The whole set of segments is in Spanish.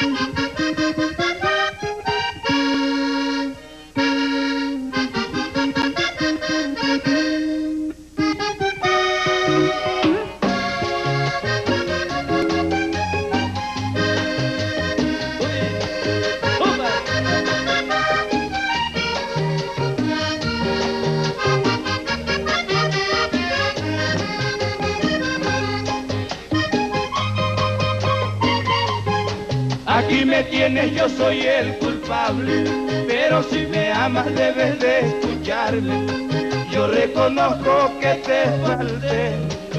Aquí me tienes, yo soy el culpable, pero si me amas debes de escucharme. Yo reconozco que te falté,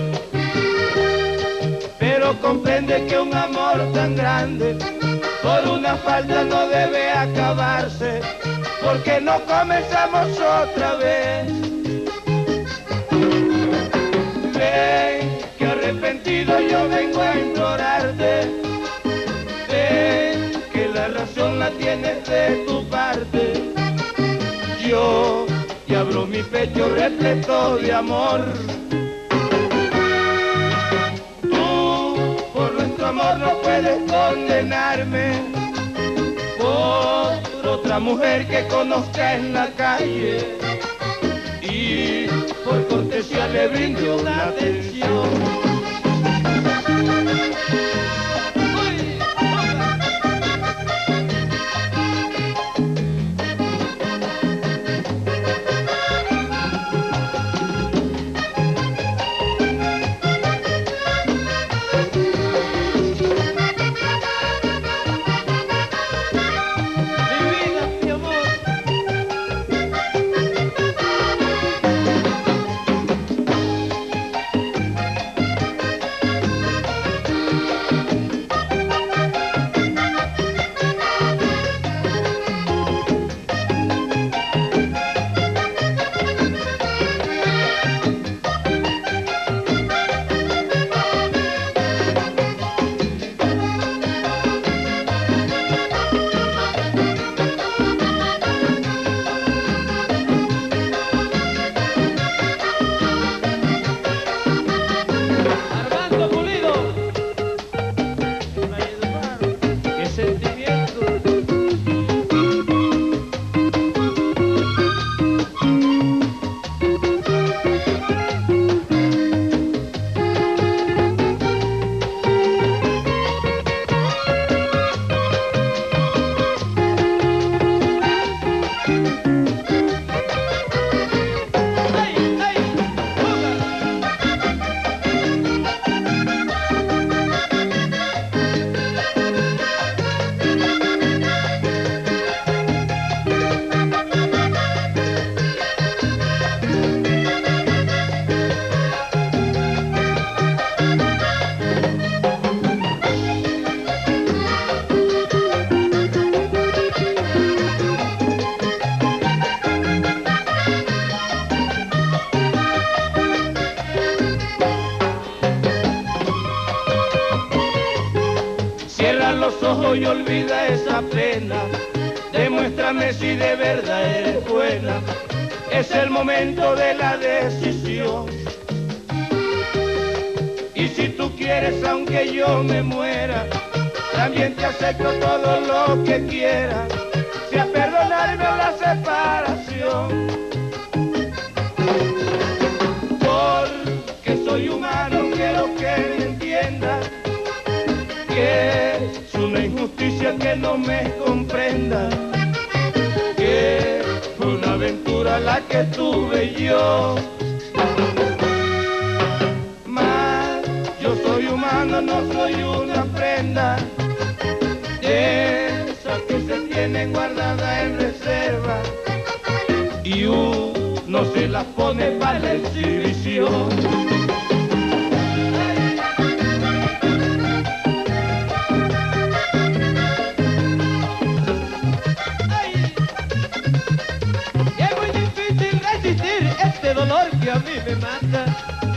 pero comprende que un amor tan grande por una falta no debe acabarse, porque no comenzamos otra vez. Ven, que arrepentido yo vengo a implorarte, que la razón la tienes de tu parte. Yo te abro mi pecho repleto de amor. Tú por nuestro amor no puedes condenarme por otra mujer que conozca en la calle, y por cortesía le brindo una atención. Los ojos y olvida esa pena, demuéstrame si de verdad eres buena, es el momento de la decisión. Y si tú quieres, aunque yo me muera, también te acepto todo lo que quieras, sea perdonarme o la separación. Porque soy humano, quiero que me entiendas que es una injusticia que no me comprenda, que fue una aventura la que tuve yo. Mas yo soy humano, no soy una prenda, de esas que se tienen guardadas en reserva, y uno se las pone para la exhibición. Dolor que a mí me mata.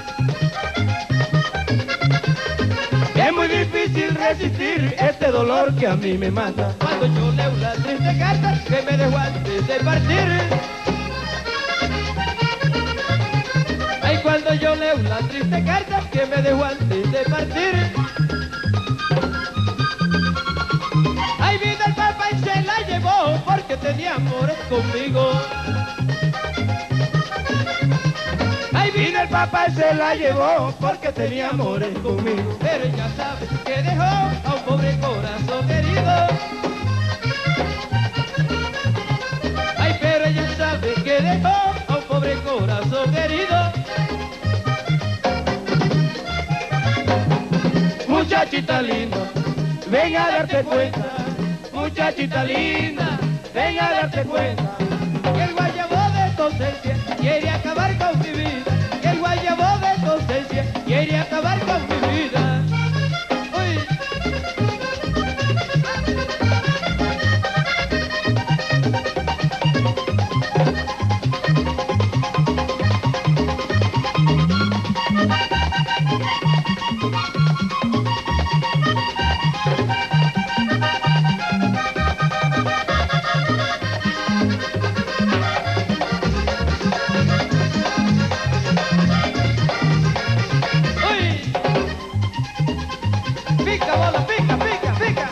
Es muy difícil resistir este dolor que a mí me mata. Cuando yo leo la triste carta que me dejó antes de partir. Ay, cuando yo leo la triste carta que me dejó antes de partir. conmigo. Ahí vino el papá y se la llevó porque tenía amores conmigo. Pero ella sabe que dejó a un pobre corazón herido. Ay, pero ella sabe que dejó a un pobre corazón herido. Muchachita linda, ven a darte cuenta. Muchachita linda, ven a darte cuenta. Que el guayabo de tu ausencia quiere acabar con mi vida. Que el guayabo de tu ausencia quiere acabar con mi vida. Uy. Pica, bola, pica, pica, pica.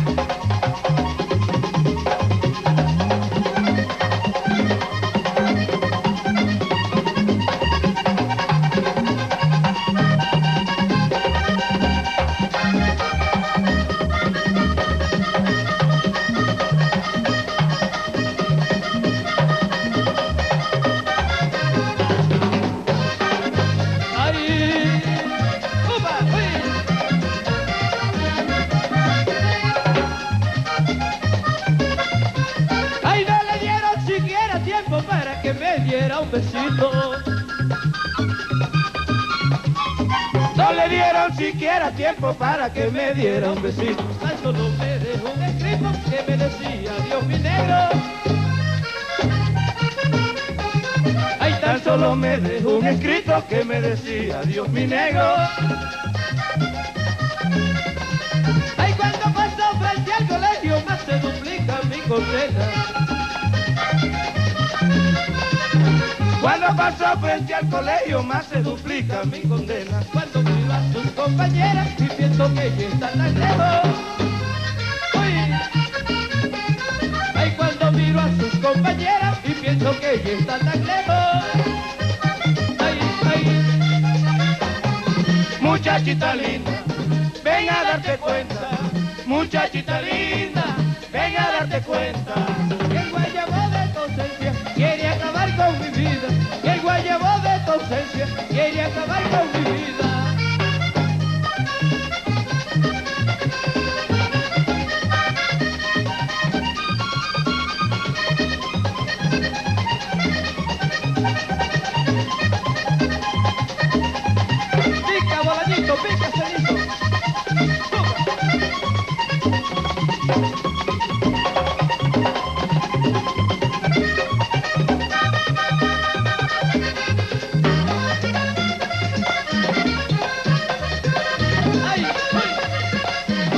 Ay, upa, uy. Ay, no le dieron siquiera tiempo para que me diera un besito. No le dieron siquiera tiempo para que me diera un besito. Tan solo me dejó un escrito que me decía Dios mi negro. Ay, tan solo me dejó un escrito que me decía Dios mi negro. Ay, cuando paso frente al colegio más se duplica mi condena. Cuando paso frente al colegio más se duplica mi condena. Cuando miro a sus compañeras y pienso que ella está tan lejos. Uy. Ay, cuando miro a sus compañeras y pienso que ella está tan lejos. Ay, ay. Muchachita linda, ven a darte cuenta. Muchachita linda, ven a darte cuenta. Que el guayabo de tu ausencia quiere acabar con mi vida. Que el guayabo de tu ausencia quiere acabar con mi vida. Pica, bolanito, pica, celito. Ay, ay.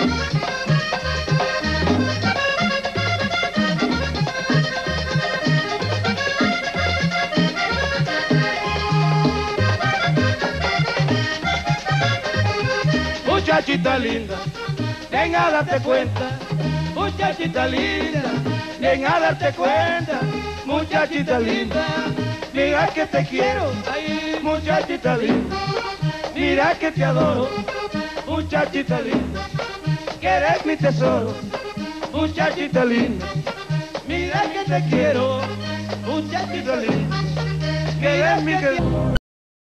Muchachita linda, ven a darte cuenta. Muchachita linda, ven a darte cuenta. Muchachita linda, mira que te quiero. Ay, Muchachita linda, mira que te adoro. Muchachita linda, que eres mi tesoro. Muchachita linda, mira que te quiero. Muchachita linda, que eres mi tesoro.